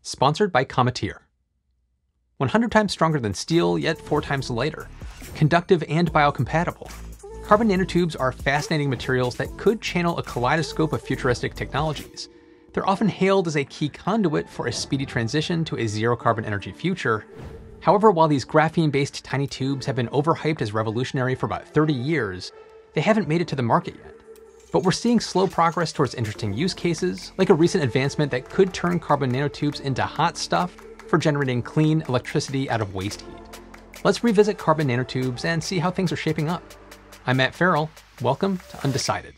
Sponsored by Cometeer. 100 times stronger than steel, yet 4 times lighter. Conductive and biocompatible. Carbon nanotubes are fascinating materials that could channel a kaleidoscope of futuristic technologies. They're often hailed as a key conduit for a speedy transition to a zero-carbon energy future. However, while these graphene-based tiny tubes have been overhyped as revolutionary for about 30 years, they haven't made it to the market yet. But we're seeing slow progress towards interesting use cases, like a recent advancement that could turn carbon nanotubes into hot stuff for generating clean electricity out of waste heat. Let's revisit carbon nanotubes and see how things are shaping up. I'm Matt Ferrell. Welcome to Undecided.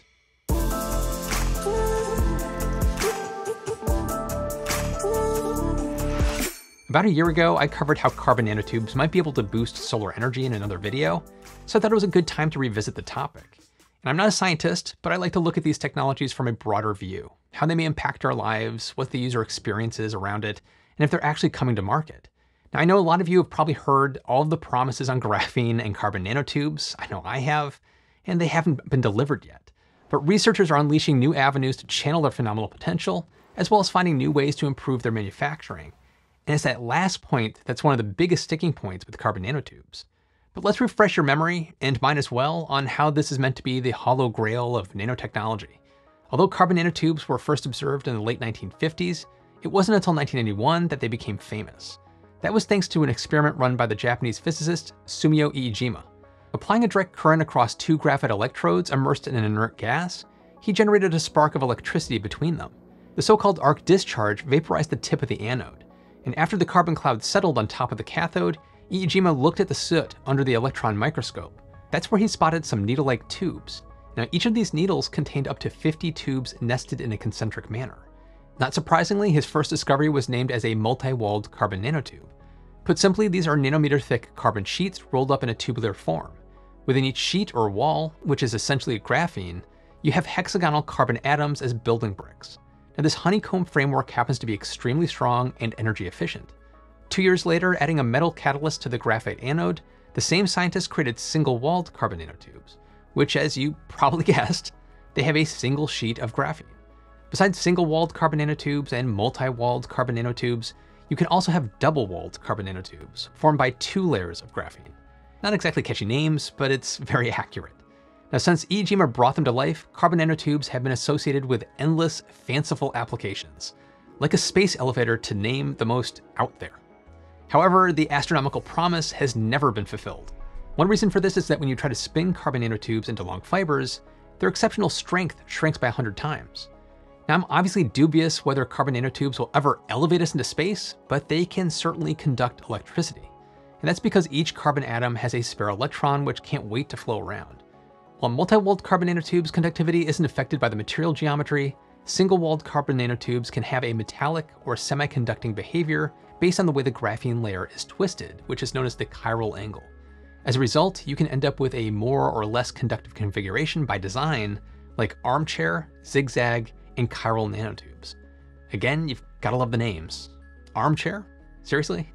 About a year ago, I covered how carbon nanotubes might be able to boost solar energy in another video, so I thought it was a good time to revisit the topic. And I'm not a scientist, but I like to look at these technologies from a broader view, how they may impact our lives, what the user experience is around it, and if they're actually coming to market. Now, I know a lot of you have probably heard all of the promises on graphene and carbon nanotubes. I know I have, and they haven't been delivered yet. But researchers are unleashing new avenues to channel their phenomenal potential, as well as finding new ways to improve their manufacturing. And it's that last point that's one of the biggest sticking points with carbon nanotubes. But let's refresh your memory, and mine as well, on how this is meant to be the holy grail of nanotechnology. Although carbon nanotubes were first observed in the late 1950s, it wasn't until 1991 that they became famous. That was thanks to an experiment run by the Japanese physicist Sumio Iijima. Applying a direct current across 2 graphite electrodes immersed in an inert gas, he generated a spark of electricity between them. The so-called arc discharge vaporized the tip of the anode, and after the carbon cloud settled on top of the cathode, Iijima looked at the soot under the electron microscope. That's where he spotted some needle-like tubes. Now, each of these needles contained up to 50 tubes nested in a concentric manner. Not surprisingly, his first discovery was named as a multi-walled carbon nanotube. Put simply, these are nanometer-thick carbon sheets rolled up in a tubular form. Within each sheet or wall, which is essentially graphene, you have hexagonal carbon atoms as building bricks. Now, this honeycomb framework happens to be extremely strong and energy efficient. 2 years later, adding a metal catalyst to the graphite anode, the same scientists created single-walled carbon nanotubes, which, as you probably guessed, they have a single sheet of graphene. Besides single-walled carbon nanotubes and multi-walled carbon nanotubes, you can also have double-walled carbon nanotubes, formed by 2 layers of graphene. Not exactly catchy names, but it's very accurate. Now, since Iijima brought them to life, carbon nanotubes have been associated with endless, fanciful applications, like a space elevator to name the most out there. However, the astronomical promise has never been fulfilled. One reason for this is that when you try to spin carbon nanotubes into long fibers, their exceptional strength shrinks by 100 times. Now, I'm obviously dubious whether carbon nanotubes will ever elevate us into space, but they can certainly conduct electricity. And that's because each carbon atom has a spare electron which can't wait to flow around. While multi-walled carbon nanotubes' conductivity isn't affected by the material geometry, single-walled carbon nanotubes can have a metallic or semiconducting behavior based on the way the graphene layer is twisted, which is known as the chiral angle. As a result, you can end up with a more or less conductive configuration by design, like armchair, zigzag, and chiral nanotubes. Again, you've gotta love the names. Armchair? Seriously?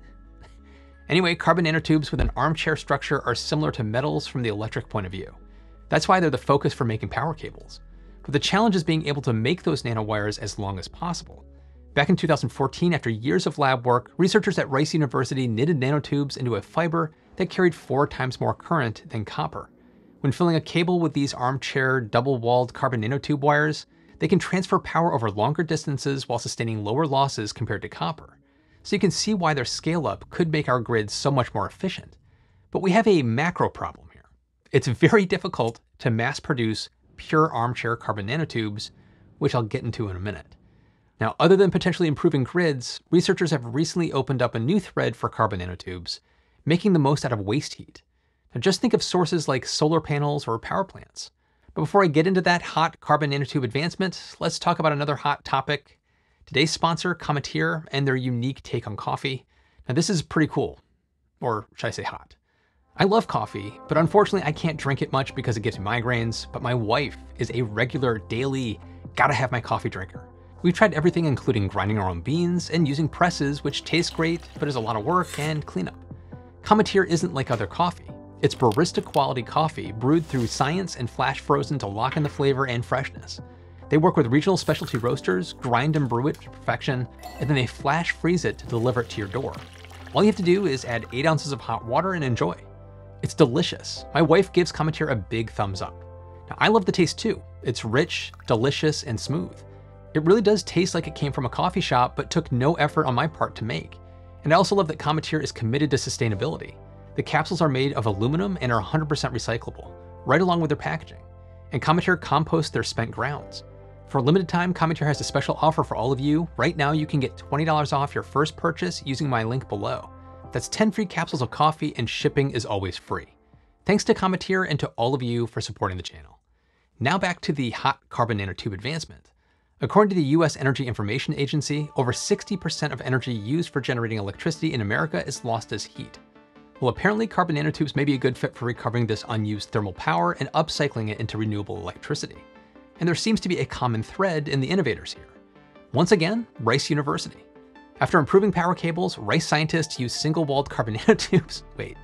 Anyway, carbon nanotubes with an armchair structure are similar to metals from the electric point of view. That's why they're the focus for making power cables. But the challenge is being able to make those nanowires as long as possible. Back in 2014, after years of lab work, researchers at Rice University knitted nanotubes into a fiber that carried 4 times more current than copper. When filling a cable with these armchair, double-walled carbon nanotube wires, they can transfer power over longer distances while sustaining lower losses compared to copper. So you can see why their scale-up could make our grid so much more efficient. But we have a macro problem here. It's very difficult to mass-produce pure armchair carbon nanotubes, which I'll get into in a minute. Now, other than potentially improving grids, researchers have recently opened up a new thread for carbon nanotubes, making the most out of waste heat. Now, just think of sources like solar panels or power plants. But before I get into that hot carbon nanotube advancement, let's talk about another hot topic. Today's sponsor, Cometeer, and their unique take on coffee. Now, this is pretty cool. Or should I say hot? I love coffee, but unfortunately I can't drink it much because it gives me migraines, but my wife is a regular, daily, gotta have my coffee drinker. We've tried everything including grinding our own beans and using presses, which tastes great, but is a lot of work and cleanup. Cometeer isn't like other coffee. It's barista quality coffee brewed through science and flash frozen to lock in the flavor and freshness. They work with regional specialty roasters, grind and brew it to perfection, and then they flash freeze it to deliver it to your door. All you have to do is add 8 ounces of hot water and enjoy. It's delicious. My wife gives Cometeer a big thumbs up. Now, I love the taste too. It's rich, delicious, and smooth. It really does taste like it came from a coffee shop, but took no effort on my part to make. And I also love that Cometeer is committed to sustainability. The capsules are made of aluminum and are 100% recyclable, right along with their packaging. And Cometeer composts their spent grounds. For a limited time, Cometeer has a special offer for all of you. Right now, you can get $20 off your first purchase using my link below. That's 10 free capsules of coffee, and shipping is always free. Thanks to Cometeer and to all of you for supporting the channel. Now back to the hot carbon nanotube advancement. According to the US Energy Information Agency, over 60% of energy used for generating electricity in America is lost as heat. Well, apparently carbon nanotubes may be a good fit for recovering this unused thermal power and upcycling it into renewable electricity. And there seems to be a common thread in the innovators here. Once again, Rice University. After improving power cables, Rice scientists use single-walled carbon nanotubes. Wait,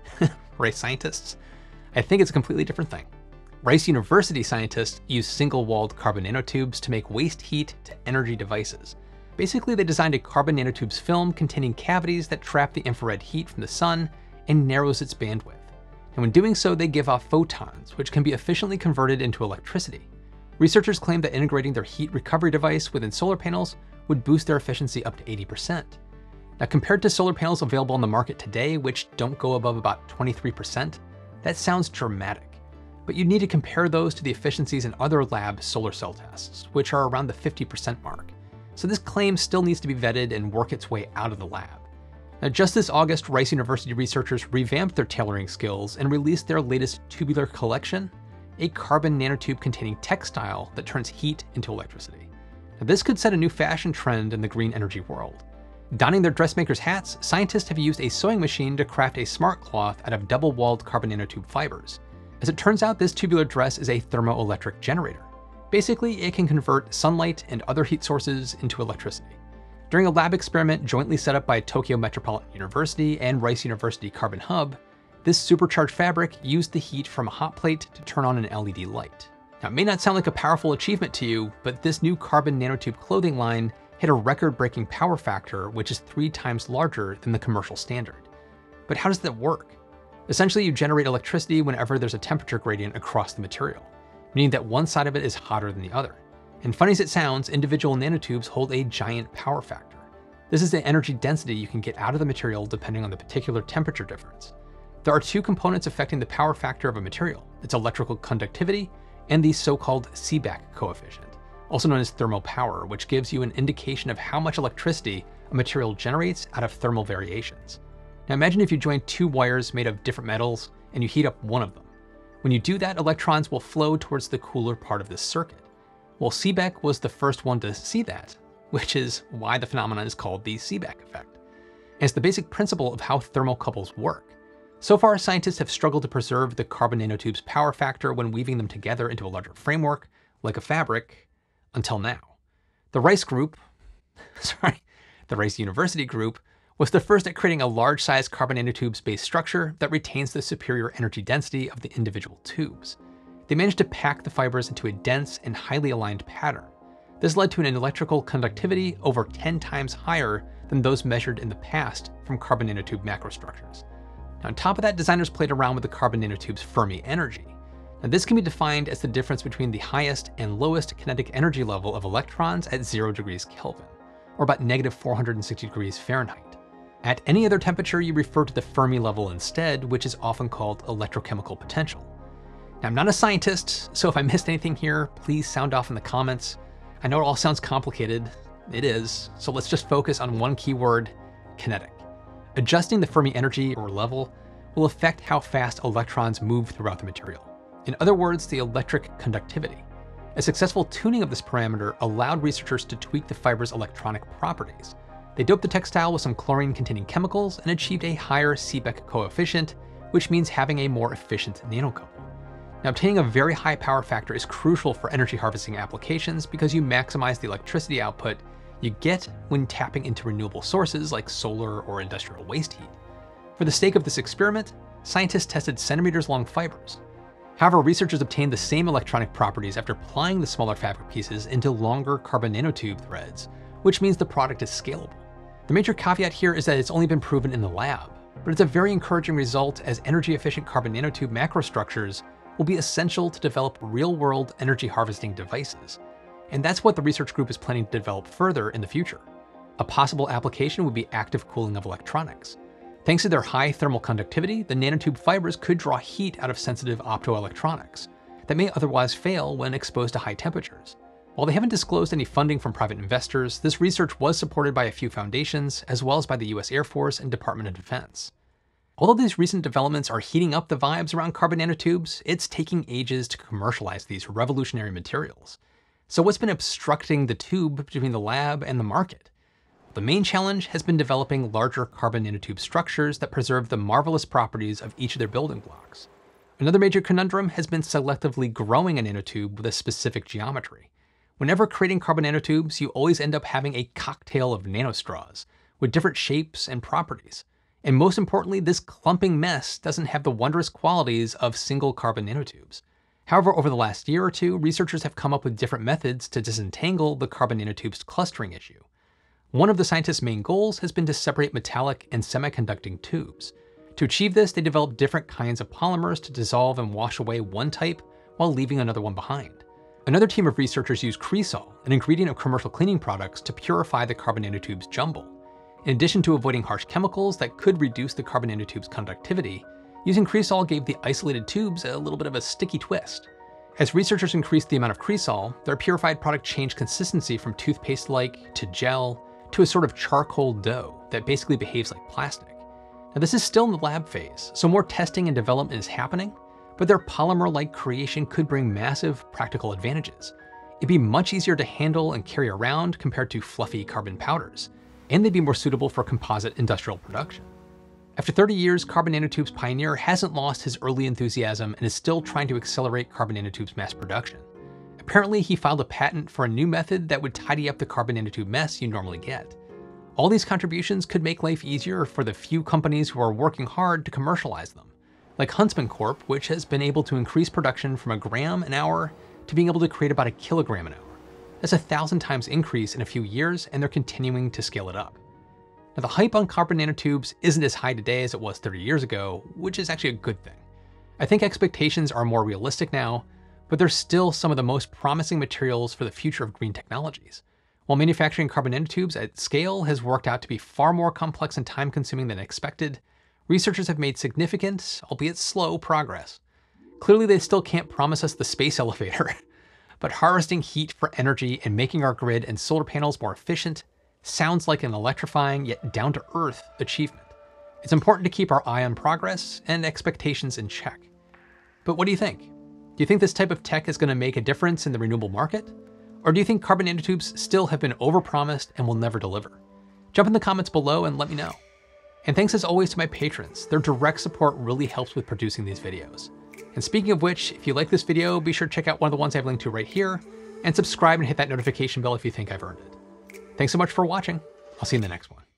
Rice scientists? I think it's a completely different thing. Rice University scientists use single-walled carbon nanotubes to make waste heat to energy devices. Basically, they designed a carbon nanotubes film containing cavities that trap the infrared heat from the sun and narrows its bandwidth. And when doing so, they give off photons, which can be efficiently converted into electricity. Researchers claim that integrating their heat recovery device within solar panels would boost their efficiency up to 80%. Now, compared to solar panels available on the market today, which don't go above about 23%, that sounds dramatic. But you need to compare those to the efficiencies in other lab solar cell tests, which are around the 50% mark. So this claim still needs to be vetted and work its way out of the lab. Now, just this August, Rice University researchers revamped their tailoring skills and released their latest tubular collection, a carbon nanotube containing textile that turns heat into electricity. Now, this could set a new fashion trend in the green energy world. Donning their dressmakers' hats, scientists have used a sewing machine to craft a smart cloth out of double-walled carbon nanotube fibers. As it turns out, this tubular dress is a thermoelectric generator. Basically, it can convert sunlight and other heat sources into electricity. During a lab experiment jointly set up by Tokyo Metropolitan University and Rice University Carbon Hub, this supercharged fabric used the heat from a hot plate to turn on an LED light. Now, it may not sound like a powerful achievement to you, but this new carbon nanotube clothing line hit a record-breaking power factor, which is 3 times larger than the commercial standard. But how does that work? Essentially, you generate electricity whenever there's a temperature gradient across the material, meaning that one side of it is hotter than the other. And funny as it sounds, individual nanotubes hold a giant power factor. This is the energy density you can get out of the material depending on the particular temperature difference. There are 2 components affecting the power factor of a material. It's electrical conductivity and the so-called Seebeck coefficient, also known as thermal power, which gives you an indication of how much electricity a material generates out of thermal variations. Now imagine if you join 2 wires made of different metals and you heat up one of them. When you do that, electrons will flow towards the cooler part of this circuit. Well, Seebeck was the first one to see that, which is why the phenomenon is called the Seebeck effect. And it's the basic principle of how thermocouples work. So far, scientists have struggled to preserve the carbon nanotubes' power factor when weaving them together into a larger framework, like a fabric, until now. The Rice University group was the first at creating a large-sized carbon nanotubes-based structure that retains the superior energy density of the individual tubes. They managed to pack the fibers into a dense and highly aligned pattern. This led to an electrical conductivity over 10 times higher than those measured in the past from carbon nanotube macrostructures. Now, on top of that, designers played around with the carbon nanotube's Fermi energy. Now, this can be defined as the difference between the highest and lowest kinetic energy level of electrons at 0 degrees Kelvin, or about negative 460 degrees Fahrenheit. At any other temperature, you refer to the Fermi level instead, which is often called electrochemical potential. Now, I'm not a scientist, so if I missed anything here, please sound off in the comments. I know it all sounds complicated. It is, so let's just focus on one key word: kinetic. Adjusting the Fermi energy or level will affect how fast electrons move throughout the material. In other words, the electric conductivity. A successful tuning of this parameter allowed researchers to tweak the fiber's electronic properties. They doped the textile with some chlorine-containing chemicals and achieved a higher Seebeck coefficient, which means having a more efficient nanocouple. Now, obtaining a very high power factor is crucial for energy harvesting applications because you maximize the electricity output you get when tapping into renewable sources like solar or industrial waste heat. For the sake of this experiment, scientists tested centimeters-long fibers. However, researchers obtained the same electronic properties after applying the smaller fabric pieces into longer carbon nanotube threads, which means the product is scalable. The major caveat here is that it's only been proven in the lab, but it's a very encouraging result as energy-efficient carbon nanotube macrostructures will be essential to develop real-world energy harvesting devices. And that's what the research group is planning to develop further in the future. A possible application would be active cooling of electronics. Thanks to their high thermal conductivity, the nanotube fibers could draw heat out of sensitive optoelectronics that may otherwise fail when exposed to high temperatures. While they haven't disclosed any funding from private investors, this research was supported by a few foundations, as well as by the US Air Force and Department of Defense. Although these recent developments are heating up the vibes around carbon nanotubes, it's taking ages to commercialize these revolutionary materials. So what's been obstructing the tube between the lab and the market? The main challenge has been developing larger carbon nanotube structures that preserve the marvelous properties of each of their building blocks. Another major conundrum has been selectively growing a nanotube with a specific geometry. Whenever creating carbon nanotubes, you always end up having a cocktail of nanostraws with different shapes and properties. And most importantly, this clumping mess doesn't have the wondrous qualities of single carbon nanotubes. However, over the last year or two, researchers have come up with different methods to disentangle the carbon nanotubes clustering issue. One of the scientists' main goals has been to separate metallic and semiconducting tubes. To achieve this, they developed different kinds of polymers to dissolve and wash away one type while leaving another one behind. Another team of researchers used cresol, an ingredient of commercial cleaning products, to purify the carbon nanotubes jumble. In addition to avoiding harsh chemicals that could reduce the carbon nanotube's conductivity, using cresol gave the isolated tubes a little bit of a sticky twist. As researchers increased the amount of cresol, their purified product changed consistency from toothpaste-like to gel to a sort of charcoal dough that basically behaves like plastic. Now this is still in the lab phase, so more testing and development is happening, but their polymer-like creation could bring massive practical advantages. It'd be much easier to handle and carry around compared to fluffy carbon powders, and they'd be more suitable for composite industrial production. After 30 years, carbon nanotubes pioneer hasn't lost his early enthusiasm and is still trying to accelerate carbon nanotubes mass production. Apparently, he filed a patent for a new method that would tidy up the carbon nanotube mess you normally get. All these contributions could make life easier for the few companies who are working hard to commercialize them, like Huntsman Corp, which has been able to increase production from 1 gram an hour to being able to create about 1 kilogram an hour. That's 1,000 times increase in a few years, and they're continuing to scale it up. Now, the hype on carbon nanotubes isn't as high today as it was 30 years ago, which is actually a good thing. I think expectations are more realistic now, but they're still some of the most promising materials for the future of green technologies. While manufacturing carbon nanotubes at scale has worked out to be far more complex and time-consuming than expected, researchers have made significant, albeit slow, progress. Clearly, they still can't promise us the space elevator, but harvesting heat for energy and making our grid and solar panels more efficient sounds like an electrifying yet down-to-earth achievement. It's important to keep our eye on progress and expectations in check. But what do you think? Do you think this type of tech is going to make a difference in the renewable market? Or do you think carbon nanotubes still have been overpromised and will never deliver? Jump in the comments below and let me know. And thanks as always to my patrons. Their direct support really helps with producing these videos. And speaking of which, if you like this video, be sure to check out one of the ones I've linked to right here, and subscribe and hit that notification bell if you think I've earned it. Thanks so much for watching. I'll see you in the next one.